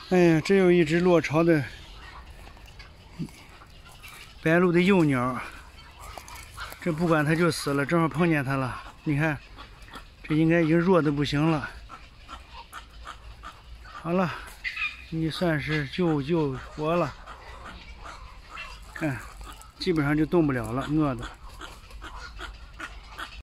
哎呀，这有一只落巢的白鹭的幼鸟，这不管它就死了，正好碰见它了。你看，这应该已经弱的不行了。好了，你算是救活了。看，基本上就动不了了，饿的。